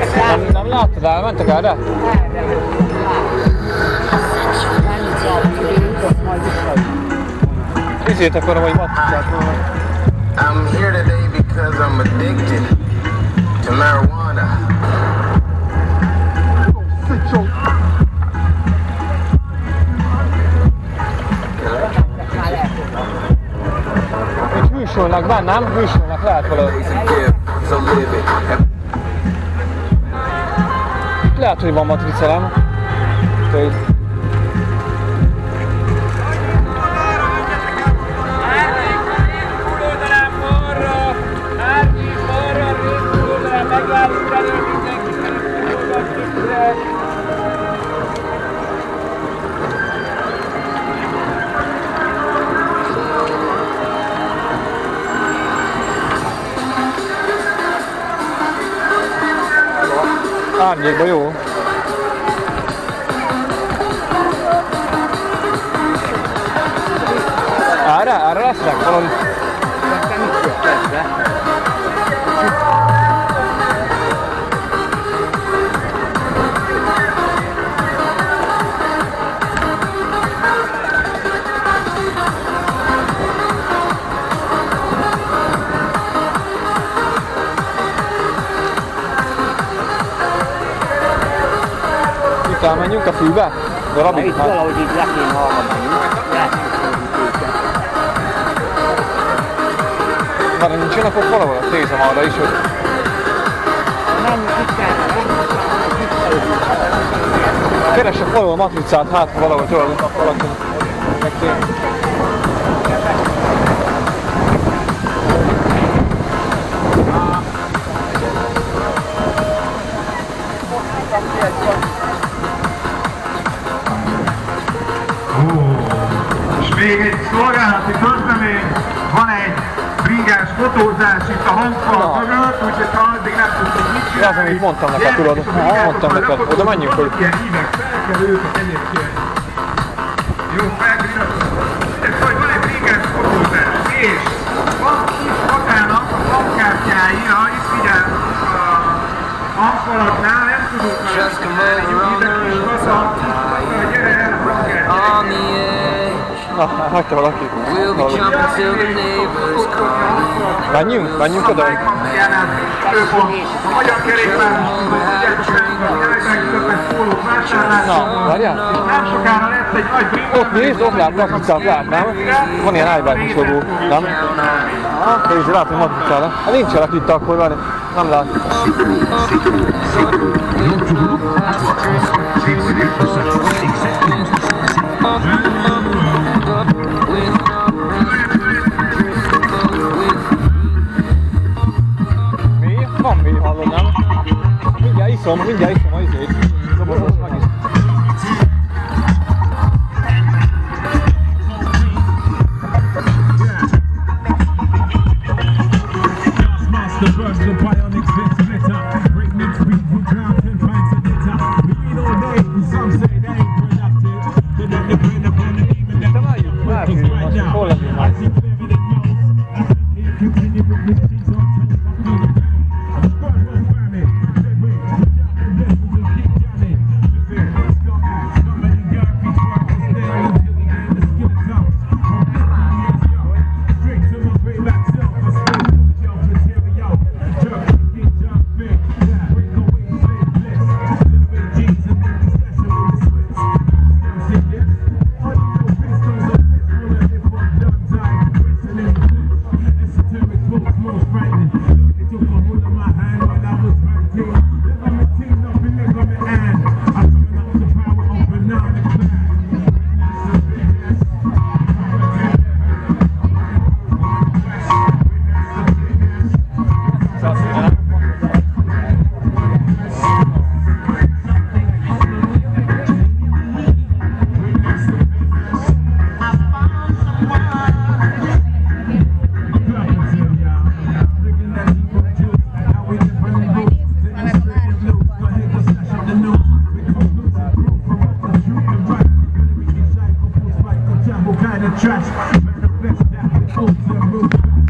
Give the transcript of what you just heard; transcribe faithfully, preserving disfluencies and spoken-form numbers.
Nem, nem láttad, elmentek erre? Nézzétek arra, hogy matricát volna. I'm here today because I'm addicted to marijuana. Itt hűsölnek bennem, hűsölnek lehet valahogy. Lehet, hogy van matrica, nem? Árnyékban jó. Erre? Erre lesznek valami? Aztán mit jött ezzel? Itt elmenjünk a fűbe? Na, itt valahogy így le kéne hallgatni. Már nincsenek ott valahol? Nézem arra is, hogy... Nem, itt kell, Keresek valahol matricát, hát valahol tőle valaki megtér. És még egy szolgálati közlemény, van egy bringás fotózás itt a hangfal mögött, úgyhogy ha addig nem tudtok mit csinálni. Ez, amit mondtam neked, tudod, mondtam neked, oda menjünk, hogy... Ilyen hívek fel kell őket egyébként. Jó, felgrillatok. Ez hogy van egy bringás fotózás, és van kis magának a bankkártyáira, itt figyel a hangfalaknál, nem tudunk már hívek is haza, gyere el a bankkártyára. Na, hagyta valaki. Menjünk? Menjünk oda? A magyar kerékpáros pólót vásárlás. Na, várjál? Nem sokára lesz egy nagy bringa. Ott nézd, ott lát, matricát lát, nem? Van ilyen iBike szorú, nem? Ah, nézd, lát, hogy matricát lát. Ha nincsenek itt, akkor van, nem lát. Mi? Van mi, hallom, nem? Mindjárt iszom, mindjárt iszom a izét.